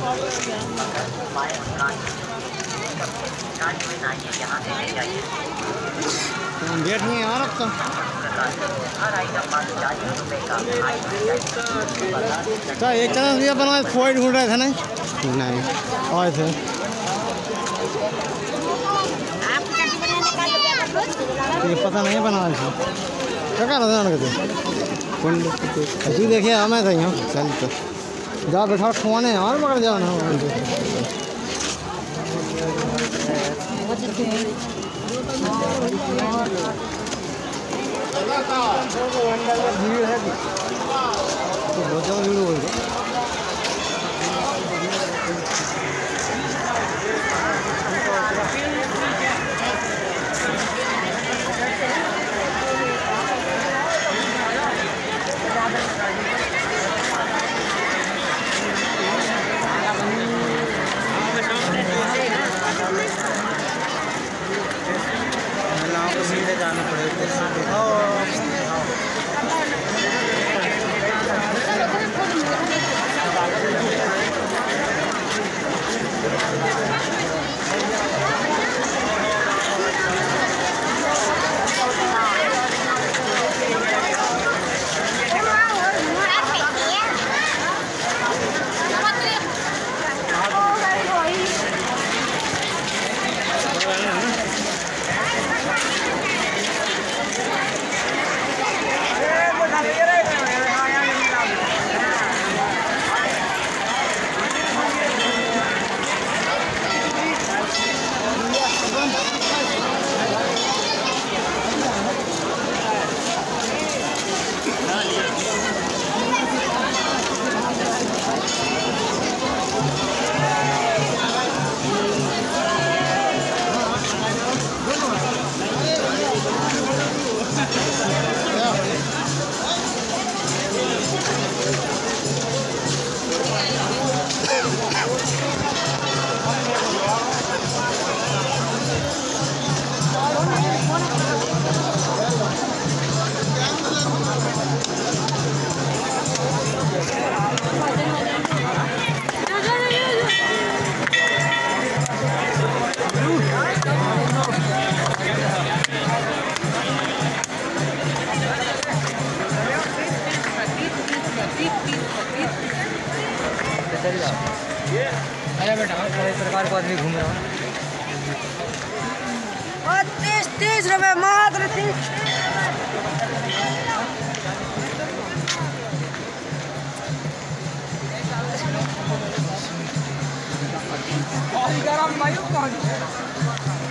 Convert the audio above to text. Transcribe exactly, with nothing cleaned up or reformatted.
बैठ नहीं यार अब तो क्या एक चांस भी अपना फोइड ढूंढ रहे थे नहीं नहीं आए थे ये पता नहीं बना था क्या कर रहे थे तू देखिए हमें सही हूँ चल तो जा बैठा खोने यार मगर जाओ ना भीड़ है तो बहुत ज़्यादा भीड़ हो गई सीधे जाना पड़ेगा अरे बेटा सरकार को आदमी घूम रहा है तीस तीस रुपये मात्र तीस गरम